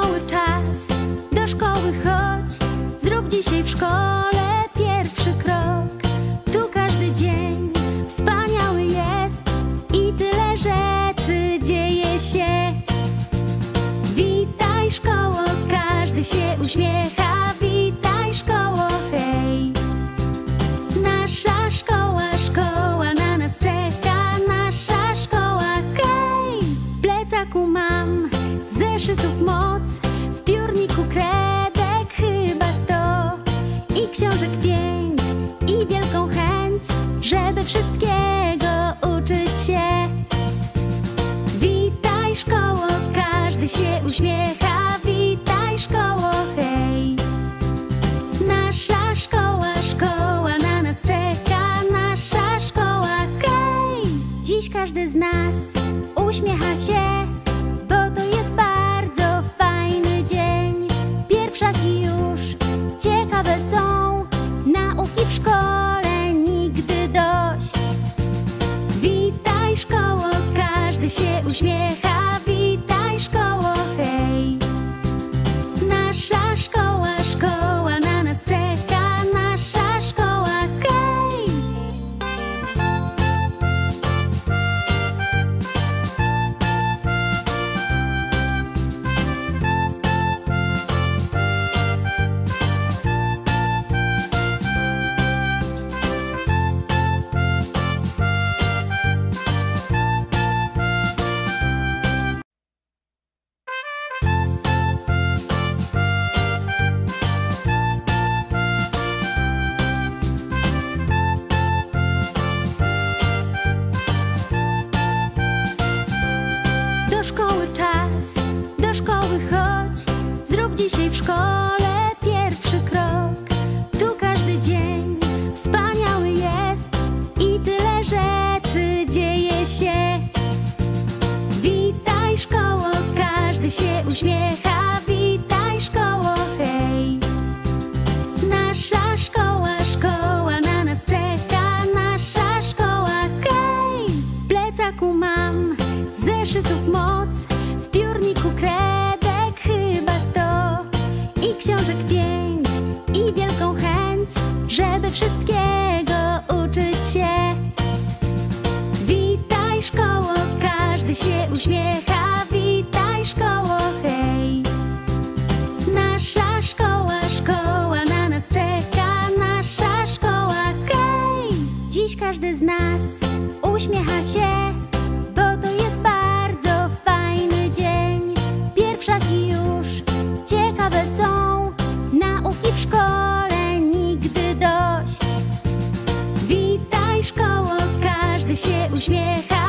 szkoły czas, do szkoły chodź, zrób dzisiaj w szkole pierwszy krok. Tu każdy dzień wspaniały jest i tyle rzeczy dzieje się. Witaj szkoło, każdy się uśmiecha, witaj szkoło, hej. Nasza szkoła, szkoła na nas czeka, nasza szkoła, hej. W plecaku mam zeszytów moc, w piórniku kredek chyba 100 i książek 5 i wielką chęć, żeby wszystkiego uczyć się. Witaj szkoło, każdy się uśmiecha, witaj szkoło, hej. Nasza szkoła, szkoła na nas czeka, nasza szkoła, hej. Dziś każdy z nas uśmiecha się, bo to jest bardzo fajny dzień. Pierwszaki już ciekawe są, nauki w szkole nigdy dość. Witaj szkoło, każdy się uśmiecha, witaj szkoło, hej. Nasza szkoła, szkoła na nas czeka, nasza szkoła, hej. Do szkoły czas, do szkoły chodź, zrób dzisiaj w szkole pierwszy krok. Tu każdy dzień wspaniały jest i tyle rzeczy dzieje się. Witaj szkoło, każdy się uśmiecha, witaj szkoło, hej. Nasza szkoła, szkoła na nas czeka, nasza szkoła, hej. W plecaku mam zeszytów moc, w piórniku kredek chyba 100 i książek 5 i wielką chęć, żeby wszystkiego uczyć się. Witaj szkoło, każdy się uśmiecha, witaj szkoło, hej. Nasza szkoła, szkoła na nas czeka, nasza szkoła, hej. Dziś każdy z nas uśmiecha się, bo to jest bardzo fajny dzień. Pierwszaki już ciekawe są, nauki w szkole nigdy dość. Witaj szkoło, każdy się uśmiecha,